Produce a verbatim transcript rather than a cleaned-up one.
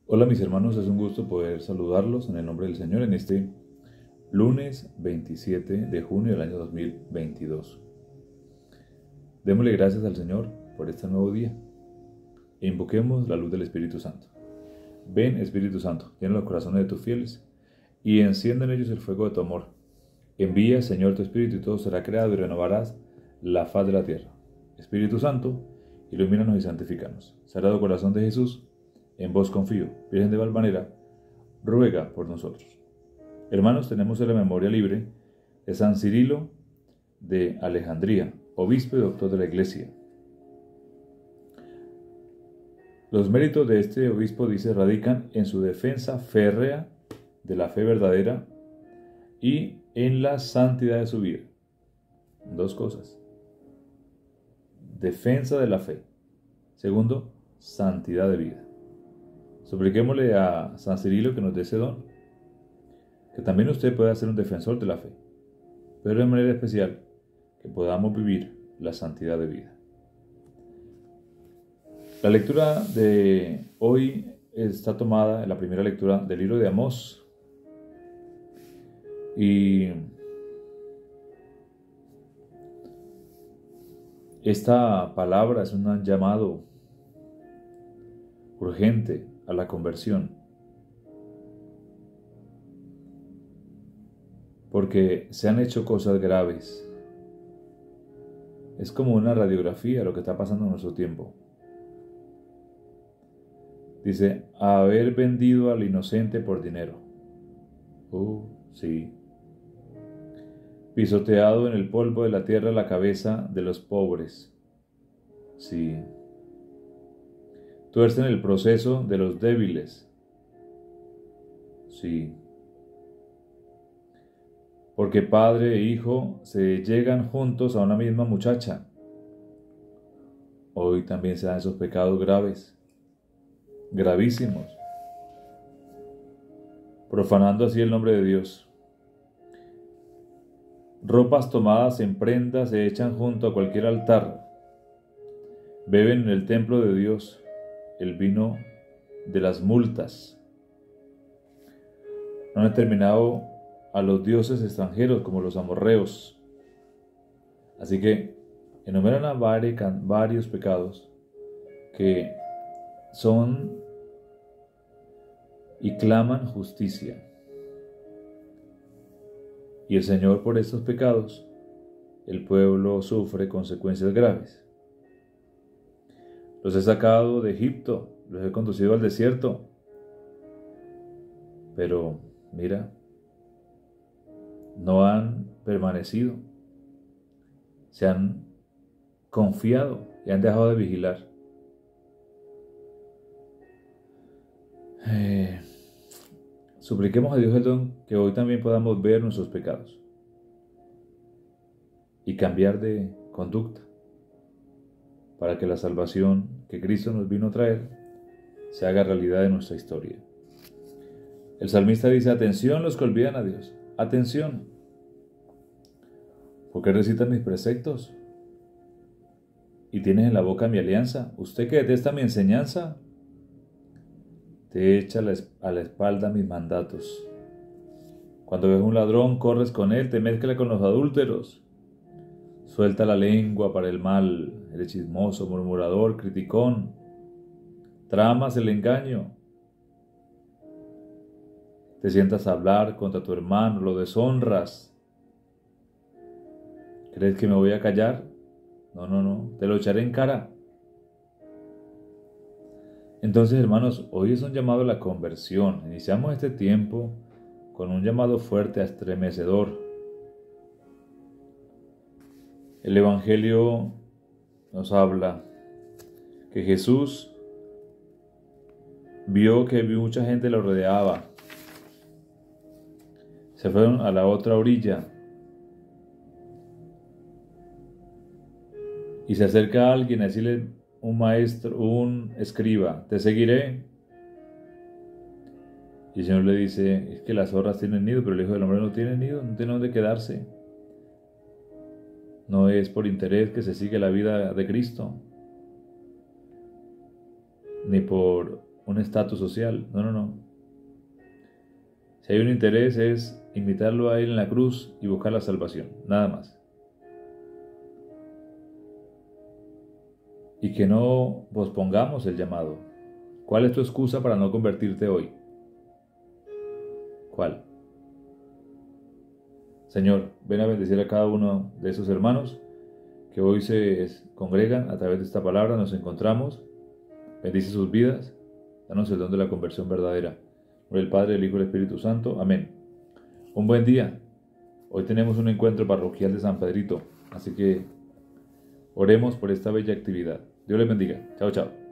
Hola mis hermanos, es un gusto poder saludarlos en el nombre del Señor en este lunes veintisiete de junio del año dos mil veintidós. Démosle gracias al Señor por este nuevo día e invoquemos la luz del Espíritu Santo. Ven Espíritu Santo, llena los corazones de tus fieles y enciende en ellos el fuego de tu amor. Envía, Señor, tu Espíritu y todo será creado y renovarás la faz de la tierra. Espíritu Santo, ilumínanos y santifícanos. Sagrado Corazón de Jesús, en vos confío. Virgen de Valvanera, ruega por nosotros. Hermanos, tenemos en la memoria libre de San Cirilo de Alejandría, obispo y doctor de la Iglesia. Los méritos de este obispo, dice, radican en su defensa férrea de la fe verdadera y en la santidad de su vida. Dos cosas. Defensa de la fe. Segundo, santidad de vida. Supliquémosle a San Cirilo que nos dé ese don, que también usted pueda ser un defensor de la fe, pero de manera especial que podamos vivir la santidad de vida. La lectura de hoy está tomada en la primera lectura del libro de Amós y esta palabra es un llamado urgente a la conversión, porque se han hecho cosas graves. Es como una radiografía de lo que está pasando en nuestro tiempo. Dice, haber vendido al inocente por dinero. Uh, sí. Pisoteado en el polvo de la tierra la cabeza de los pobres. Sí. Tuercen el proceso de los débiles. Sí. Porque padre e hijo se llegan juntos a una misma muchacha. Hoy también se dan esos pecados graves, gravísimos, profanando así el nombre de Dios. Ropas tomadas en prendas se echan junto a cualquier altar. Beben en el templo de Dios el vino de las multas. No han determinado a los dioses extranjeros como los amorreos. Así que enumeran a varios pecados que son y claman justicia. Y el Señor, por estos pecados, el pueblo sufre consecuencias graves. Los he sacado de Egipto, los he conducido al desierto. Pero, mira, no han permanecido. Se han confiado y han dejado de vigilar. Eh, supliquemos a Dios el don que hoy también podamos ver nuestros pecados y cambiar de conducta para que la salvación que Cristo nos vino a traer se haga realidad en nuestra historia. El salmista dice, atención los que olvidan a Dios, atención, porque recitan mis preceptos y tienes en la boca mi alianza. Usted que detesta mi enseñanza, te echa a la espalda mis mandatos. Cuando ves un ladrón, corres con él, te mezcla con los adúlteros. Suelta la lengua para el mal, eres chismoso, murmurador, criticón. Tramas el engaño. Te sientas a hablar contra tu hermano, lo deshonras. ¿Crees que me voy a callar? No, no, no, te lo echaré en cara. Entonces, hermanos, hoy es un llamado a la conversión. Iniciamos este tiempo con un llamado fuerte, estremecedor. El Evangelio nos habla que Jesús vio que mucha gente lo rodeaba. Se fueron a la otra orilla. Y se acerca a alguien a decirle, un maestro, un escriba, te seguiré. Y el Señor le dice, es que las zorras tienen nido, pero el Hijo del Hombre no tiene nido, no tiene dónde quedarse. No es por interés que se sigue la vida de Cristo, ni por un estatus social. No, no, no. Si hay un interés es invitarlo a él en la cruz y buscar la salvación, nada más. Y que no pospongamos el llamado. ¿Cuál es tu excusa para no convertirte hoy? ¿Cuál? Señor, ven a bendecir a cada uno de esos hermanos que hoy se congregan a través de esta palabra, nos encontramos. Bendice sus vidas, danos el don de la conversión verdadera. Por el Padre, el Hijo y el Espíritu Santo. Amén. Un buen día. Hoy tenemos un encuentro parroquial de San Pedrito, así que oremos por esta bella actividad. Dios les bendiga. Chao, chao.